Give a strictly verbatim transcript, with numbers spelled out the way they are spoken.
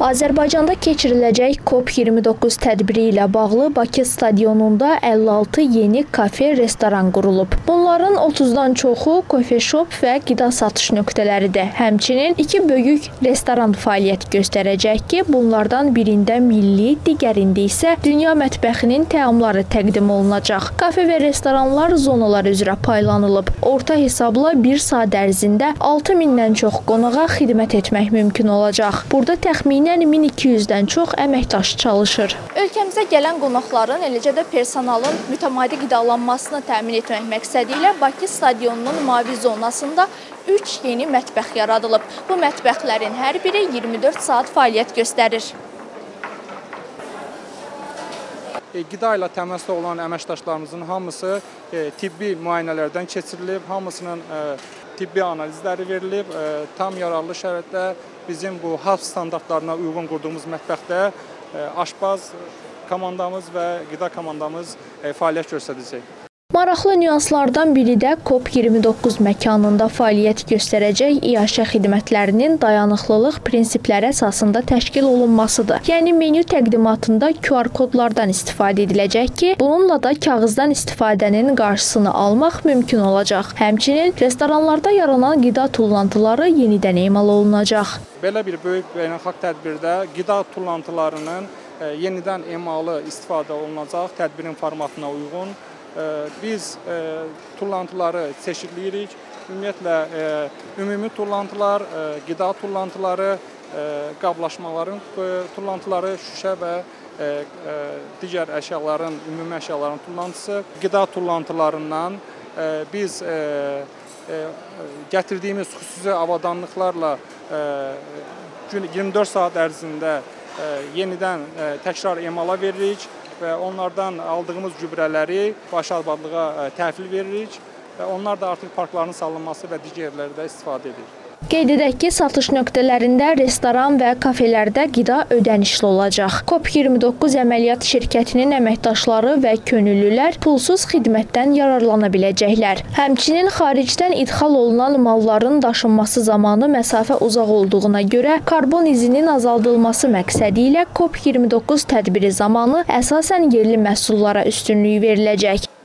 Azərbaycanda keçiriləcək COP iyirmi doqquz tədbiri ilə bağlı Bakı stadionunda əlli altı yeni kafe, restoran qurulub. Bunların otuzdan çoxu kofe shop və qida satış nöqtələridir. Həmçinin iki böyük restoran fəaliyyət göstərəcək ki, bunlardan birində milli, digərində isə dünya mətbəxinin təamları təqdim olunacaq. Kafe və restoranlar zonalar üzrə paylanılıb. Orta hesabla bir saat ərzində altı mindən çox qonağa xidmət etmək mümkün olacaq. Burada təxminən min iki yüzdən çox əməkdaş çalışır. Ölkəmizə gələn qonaqların, eləcə də personalın mütəmadi qidalanmasını təmin etmək məqsədi ilə Bakı stadionunun mavi zonasında üç yeni mətbəx yaradılıb. Bu mətbəxlərin hər biri iyirmi dörd saat fəaliyyət göstərir. Qida ilə təmasda olan əməkdaşlarımızın hamısı tibbi müayinələrdən keçirilib, hamısının tibbi analizləri verilib, tam yararlı şəraitdə bizim bu H A P standartlarına uyğun qurduğumuz mətbəxdə aşpaz komandamız və qida komandamız fəaliyyət göstərəcək. Maraqlı nüanslardan biri də COP iyirmi doqquz məkanında fəaliyyət göstərəcək iaşə xidmətlərinin dayanıqlılıq prinsipləri əsasında təşkil olunmasıdır. Yəni menyu təqdimatında Q R kodlardan istifadə ediləcək ki, bununla da kağızdan istifadənin qarşısını almaq mümkün olacaq. Həmçinin restoranlarda yaranan qida tullantıları yenidən emal olunacaq. Belə bir böyük beynəlxalq tədbirdə qida tullantılarının yenidən emalı istifadə olunacaq tədbirin formatına uyğun. Biz tullantıları çeşidləyirik. Ümumiyyətlə, ümumi tullantılar, qida tullantıları, qablaşmaların tullantıları, şüşə və digər əşyaların, ümumi əşyaların tullantısı. Qida tullantılarından biz gətirdiyimiz xüsusi avadanlıqlarla iyirmi dörd saat ərzində yenidən təkrar emala veririk və onlardan aldığımız gübrələri baş abadlığa təhvil veririk və onlar da artıq parkların salınması və digər yerlərdə istifadə edilir. Qeyd edək ki, satış nöqtələrində, restoran və kafelərdə qida ödənişli olacaq. COP iyirmi doqquz əməliyyat şirkətinin əməkdaşları və könüllülər pulsuz xidmətdən yararlana biləcəklər. Həmçinin xaricdən idxal olunan malların daşınması zamanı məsafə uzaq olduğuna görə karbon izinin azaldılması məqsədi ilə COP iyirmi doqquz tədbiri zamanı əsasən yerli məhsullara üstünlük veriləcək.